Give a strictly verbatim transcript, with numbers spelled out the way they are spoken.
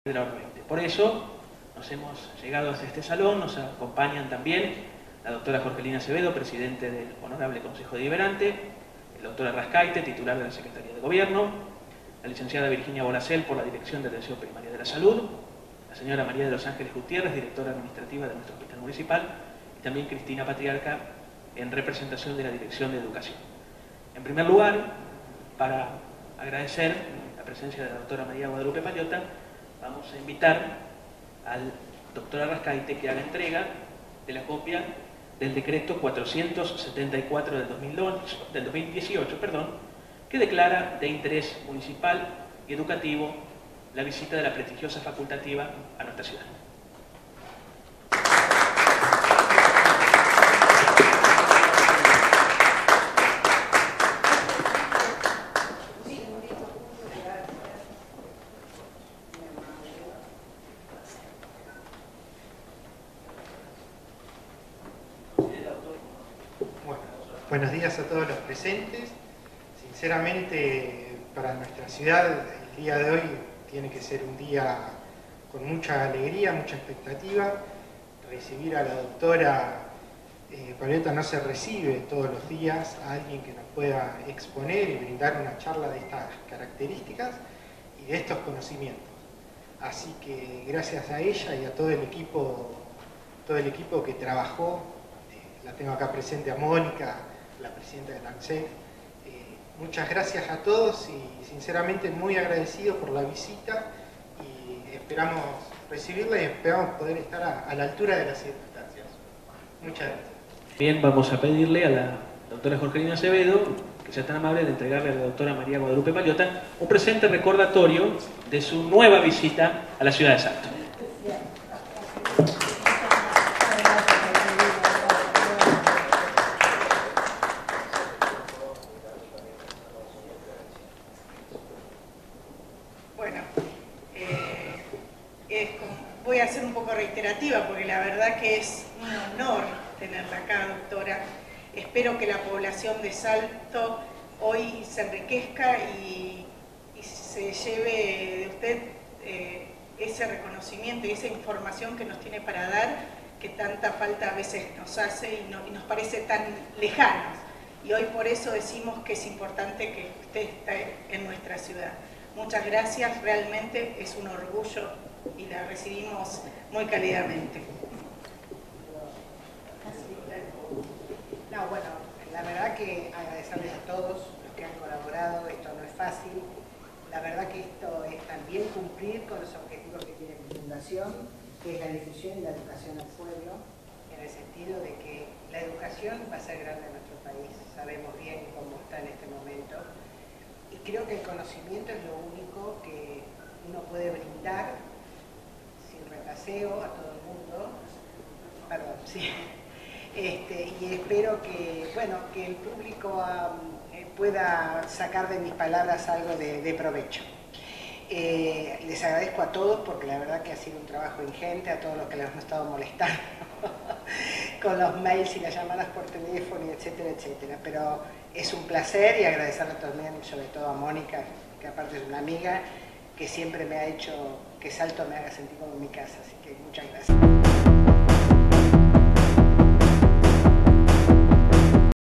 Enormemente. Por eso nos hemos llegado hasta este salón, nos acompañan también la doctora Jorgelina Acevedo, presidente del Honorable Consejo Deliberante, el doctor Arrascaite, titular de la Secretaría de Gobierno, la licenciada Virginia Bolacel por la Dirección de Atención Primaria de la Salud, la señora María de los Ángeles Gutiérrez, directora administrativa de nuestro hospital municipal, y también Cristina Patriarca, en representación de la Dirección de Educación. En primer lugar, para agradecer la presencia de la doctora María Guadalupe Paliota, vamos a invitar al doctor Arrascaite que haga entrega de la copia del decreto cuatrocientos setenta y cuatro del, dos mil dieciocho, perdón, que declara de interés municipal y educativo la visita de la prestigiosa facultativa a nuestra ciudad. Buenos días a todos los presentes. Sinceramente, para nuestra ciudad, el día de hoy tiene que ser un día con mucha alegría, mucha expectativa. Recibir a la doctora eh, Paliota no se recibe todos los días, a alguien que nos pueda exponer y brindar una charla de estas características y de estos conocimientos. Así que gracias a ella y a todo el equipo, todo el equipo que trabajó, eh, la tengo acá presente a Mónica, la presidenta de la ANSEF. Eh, muchas gracias a todos y sinceramente muy agradecidos por la visita y esperamos recibirla y esperamos poder estar a, a la altura de las circunstancias. Muchas gracias. Bien, vamos a pedirle a la doctora Jorgelina Acevedo que sea tan amable de entregarle a la doctora María Guadalupe Paliota un presente recordatorio de su nueva visita a la ciudad de Salto. Voy a ser un poco reiterativa porque la verdad que es un honor tenerla acá, doctora. Espero que la población de Salto hoy se enriquezca y, y se lleve de usted eh, ese reconocimiento y esa información que nos tiene para dar, que tanta falta a veces nos hace y, no, y nos parece tan lejanos. Y hoy por eso decimos que es importante que usted esté en nuestra ciudad. Muchas gracias, realmente es un orgullo y la recibimos muy cálidamente. No, bueno, la verdad que agradecerles a todos los que han colaborado, esto no es fácil. La verdad que esto es también cumplir con los objetivos que tiene mi fundación, que es la difusión y la educación al pueblo, en el sentido de que la educación va a ser grande en nuestro país, sabemos bien cómo está en este momento, y creo que el conocimiento es lo único que uno puede brindar repaseo a todo el mundo, perdón, sí, este, y espero que, bueno, que el público um, eh, pueda sacar de mis palabras algo de, de provecho. Eh, les agradezco a todos porque la verdad que ha sido un trabajo ingente, a todos los que les hemos estado molestando con los mails y las llamadas por teléfono, etcétera, etcétera, pero es un placer y agradecerle también sobre todo a Mónica, que aparte es una amiga, que siempre me ha hecho que Salto me haga sentir como en mi casa, así que muchas gracias.